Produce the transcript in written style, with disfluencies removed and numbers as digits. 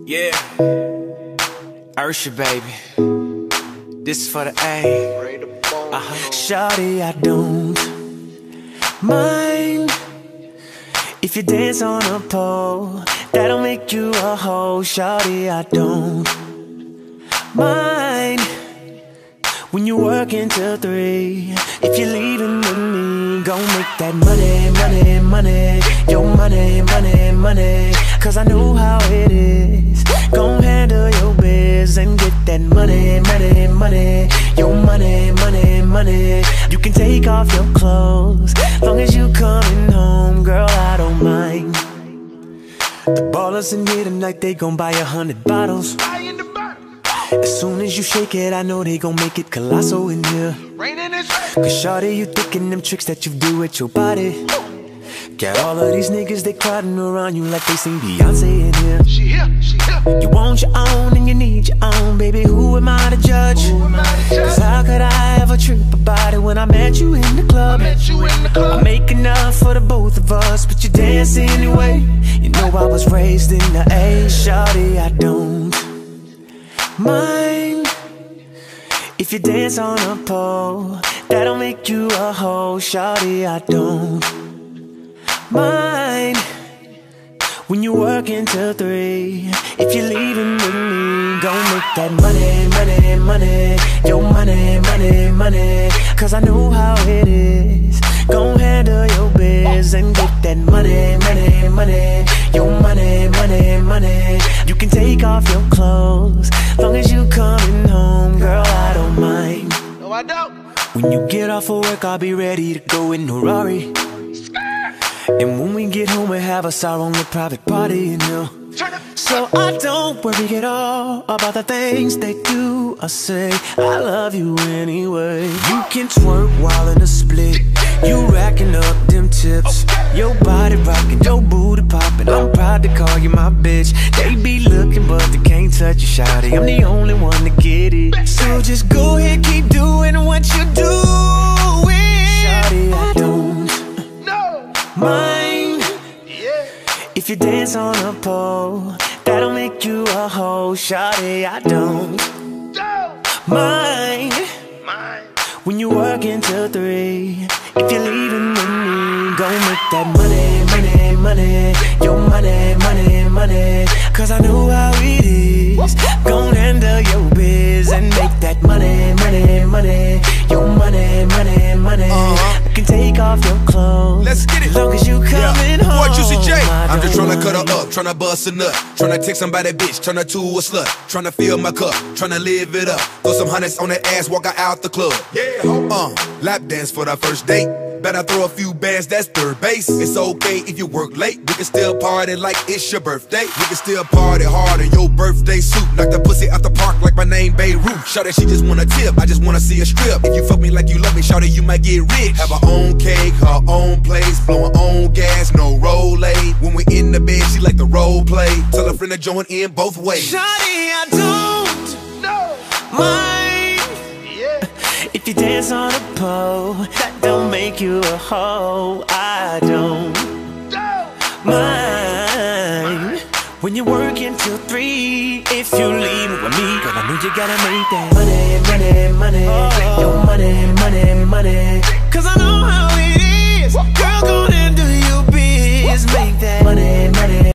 Yeah, Ursha, baby. This is for the A. Shawty, I don't mind if you dance on a pole. That'll make you a hoe. Shawty, I don't mind when you work until 3. If you're leaving with me, gon' make that money, money, money. Your money, money, money. Cause I know how it is. Gon' handle your biz and get that money, money, money. Your money, money, money. You can take off your clothes, long as you coming home, girl, I don't mind. The ballers in here tonight, they gon' buy 100 bottles. As soon as you shake it, I know they gon' make it colossal in here. Cause shawty, you thinking them tricks that you do with your body. Got all of these niggas, they crowding around you like they sing Beyonce in here. She here. You want your own and you need your own, baby, who am I to judge? Cause how could I ever trip about it when I met you in the club? I make enough for the both of us, but you dance anyway. You know I was raised in the A. Shawty, I don't mind if you dance on a pole. That'll make you a hoe. Shawty, I don't mind when you work until 3. If you're leaving with me, gon' make that money, money, money. Your money, money, money. Cause I know how it is. Gon' handle your biz and get that money, money, money. Your money, money, money. You can take off your clothes, long as you coming home, girl, I don't mind. No, I don't. When you get off of work, I'll be ready to go in a Rari. And when we get home, we have us our own little private party in here. So I don't worry at all about the things they do or say. I love you anyway. You can twerk while in a split. You racking up them tips. Your body rocking, your booty popping. I'm proud to call you my bitch. They be looking but they can't touch you, shawty. I'm the only one to get it. So just go ahead, keep doing what you doing. Shawty, I don't mind if you dance on a pole. That'll make you a hoe. Shawty, I don't mind when you work until 3. If you're leaving with me, gon' make that money, money, money. Your money, money, money. Cause I know how it is. Gon' handle your biz and make that money, money, money. Your money, money, money. I can take off your clothes. Let's get it. Long as you coming home. Boy, Juicy J. I'm just tryna cut her up, tryna bust a nut, tryna take somebody bitch, turn her to a slut, tryna fill my cup, tryna live it up. Throw some hundreds on that ass, walk her out the club. Yeah, lap dance for the first date. Better throw a few bands, that's third base. It's okay if you work late, we can still party like it's your birthday. We can still party hard in your birthday suit. Knock the pussy out the park like my name Beirut. Shawty, she just wanna tip, I just wanna see a strip. If you fuck me like you love me, shawty, you might get rich. Have her own cake, her own place, blowing own gas, no roll-aid. When we in the bed, she like the role play. Tell her friend to join in both ways. Shawty, I don't mind if you dance on a pole. That don't make you a hoe. I don't mind when you work until 3. If you leave with me, girl, I know you gotta make that money, money, money. Your money, money, money. Cause I know how it is. Girl, go and do your biz. Make that money, money.